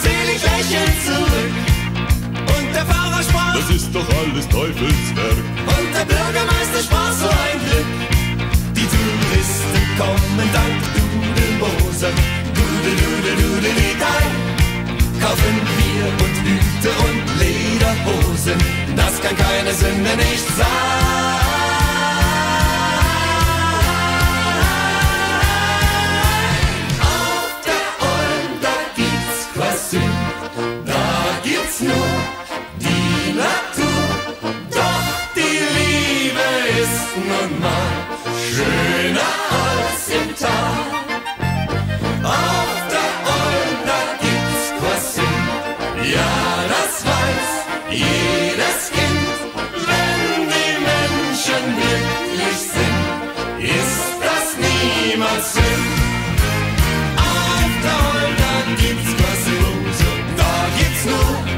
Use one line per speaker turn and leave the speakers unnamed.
selig lächelnd zurück. Und der Pfarrer sprach,
das ist doch alles Teufelswerk.
und der Bürgermeister sprach, so ein Glück. Die Touristen kommen dank Dudelmoser, Dudel-Dudel-Dudel-Dudel-Dei, kaufen Bier und Hüte und Lederhosen, das kann keine Sünde nicht sein. Auf der Olm, da gibt's Quasüm, da gibt's nur die Natur, doch die Liebe ist nun mal schöner als im Tal. Auf der Olm, da gibt's Quasüm, ja, das weiß jedes Kind. Wenn die Menschen glücklich sind, ist das niemals Sinn. Auf der Olm, da gibt's Quasüm, da gibt's nur